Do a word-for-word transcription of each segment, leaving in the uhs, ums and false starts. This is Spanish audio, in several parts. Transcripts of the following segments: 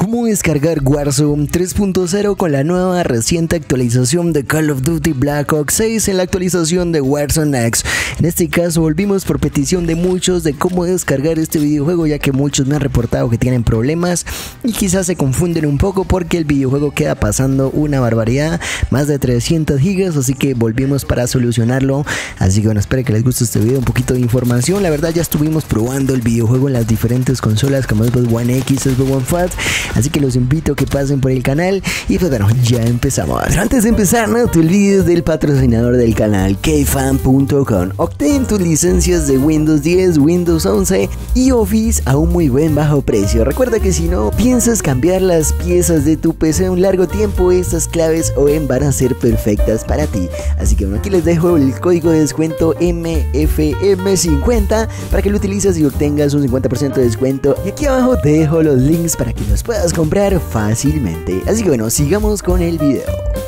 cómo descargar Warzone tres punto cero con la nueva reciente actualización de Call of Duty Black Ops seis en la actualización de Warzone X. En este caso volvimos por petición de muchos de cómo descargar este videojuego, ya que muchos me han reportado que tienen problemas y quizás se confunden un poco porque el videojuego queda pasando una barbaridad, más de trescientas gigas, así que volvimos para solucionarlo. Así que bueno, espero que les guste este video, un poquito de información. La verdad ya estuvimos probando el videojuego en las diferentes consolas como Xbox One X, Xbox One Fat, así que los invito a que pasen por el canal y pues bueno, ya empezamos. Pero antes de empezar, no te olvides del patrocinador del canal, Keyfan punto com. Obtén tus licencias de Windows diez, Windows once y Office a un muy buen bajo precio. Recuerda que si no piensas cambiar las piezas de tu P C un largo tiempo, estas claves O E M van a ser perfectas para ti. Así que bueno, aquí les dejo el código de descuento M F M cincuenta para que lo utilices y obtengas un cincuenta por ciento de descuento. Y aquí abajo te dejo los links para que los puedas comprar fácilmente. Así que bueno, sigamos con el video.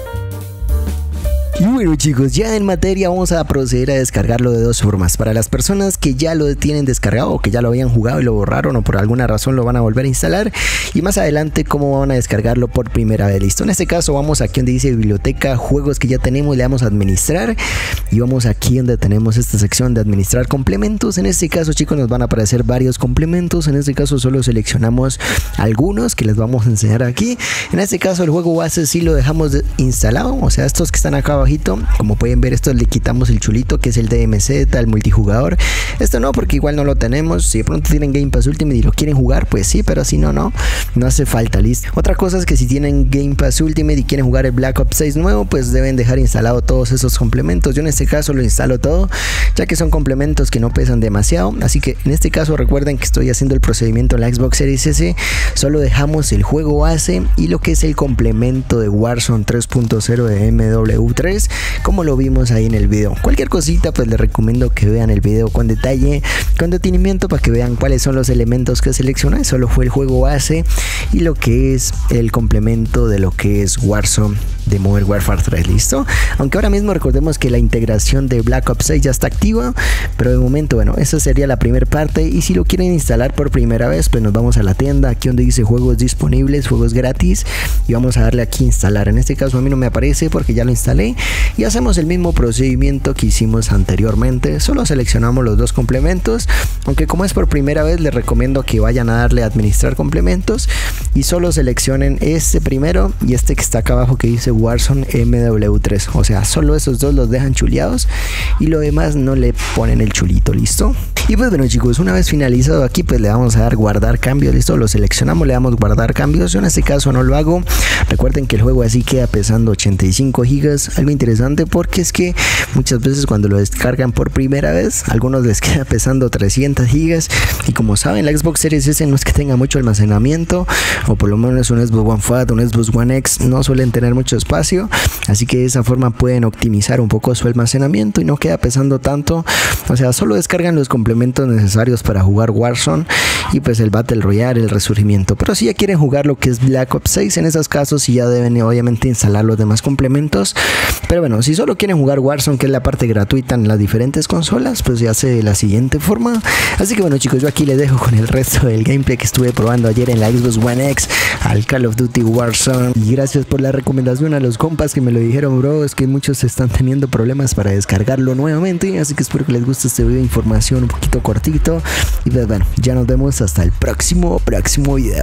Y bueno chicos, ya en materia vamos a proceder a descargarlo de dos formas. Para las personas que ya lo tienen descargado o que ya lo habían jugado y lo borraron o por alguna razón lo van a volver a instalar, y más adelante cómo van a descargarlo por primera vez. Listo, en este caso vamos aquí donde dice biblioteca, juegos que ya tenemos, le damos a administrar y vamos aquí donde tenemos esta sección de administrar complementos. En este caso chicos nos van a aparecer varios complementos. En este caso solo seleccionamos algunos que les vamos a enseñar aquí. En este caso el juego base sí lo dejamos instalado, o sea estos que están acá abajo. Como pueden ver, esto le quitamos el chulito que es el D M Z, el multijugador. Esto no, porque igual no lo tenemos. Si de pronto tienen Game Pass Ultimate y lo quieren jugar, pues sí, pero si no, no, no hace falta. Listo. Otra cosa es que si tienen Game Pass Ultimate y quieren jugar el Black Ops seis nuevo, pues deben dejar instalado todos esos complementos. Yo en este caso lo instalo todo, ya que son complementos que no pesan demasiado. Así que en este caso recuerden que estoy haciendo el procedimiento en la Xbox Series S. Solo dejamos el juego base y lo que es el complemento de Warzone tres punto cero de M W tres, como lo vimos ahí en el video. Cualquier cosita pues les recomiendo que vean el video con detalle, con detenimiento, para que vean cuáles son los elementos que seleccioné. Solo fue el juego base y lo que es el complemento de lo que es Warzone de Modern Warfare tres. Listo, aunque ahora mismo recordemos que la integración de Black Ops seis ya está activa, pero de momento bueno, esa sería la primera parte. Y si lo quieren instalar por primera vez, pues nos vamos a la tienda, aquí donde dice juegos disponibles, juegos gratis, y vamos a darle aquí instalar. En este caso a mí no me aparece porque ya lo instalé. Y hacemos el mismo procedimiento que hicimos anteriormente, solo seleccionamos los dos complementos, aunque como es por primera vez les recomiendo que vayan a darle a administrar complementos y solo seleccionen este primero y este que está acá abajo que dice Warzone M W tres, o sea solo esos dos los dejan chuleados y lo demás no le ponen el chulito. Listo. Y pues bueno chicos, una vez finalizado aquí pues le vamos a dar guardar cambios. Listo, lo seleccionamos, le damos guardar cambios. Yo en este caso no lo hago. Recuerden que el juego así queda pesando ochenta y cinco gigas, algo interesante porque es que muchas veces cuando lo descargan por primera vez, a algunos les queda pesando trescientas gigas, y como saben la Xbox Series S no es que tenga mucho almacenamiento, o por lo menos un Xbox One Fat, un Xbox One X no suelen tener mucho espacio, así que de esa forma pueden optimizar un poco su almacenamiento y no queda pesando tanto. O sea, solo descargan los complementos necesarios para jugar Warzone y pues el Battle Royale, el resurgimiento. Pero si ya quieren jugar lo que es Black Ops seis, en esos casos sí ya deben obviamente instalar los demás complementos. Pero bueno, si solo quieren jugar Warzone, que es la parte gratuita en las diferentes consolas, pues se hace de la siguiente forma. Así que bueno chicos, yo aquí les dejo con el resto del gameplay que estuve probando ayer en la Xbox One X al Call of Duty Warzone. Y gracias por la recomendación a los compas que me lo dijeron, bro, es que muchos están teniendo problemas para descargarlo nuevamente, así que espero que les guste este video de información un poquito cortito. Y pues bueno, ya nos vemos hasta el próximo, próximo video.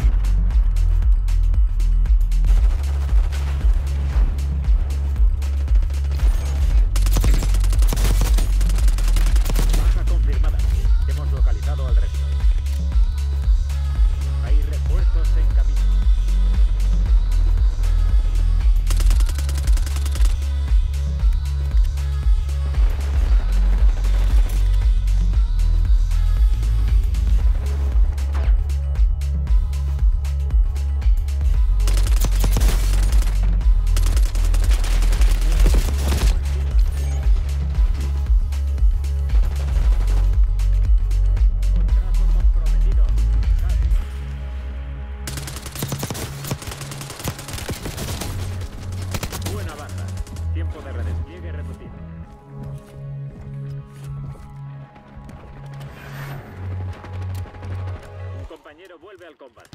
Tiempo de redespliegue repetido. Un compañero vuelve al combate.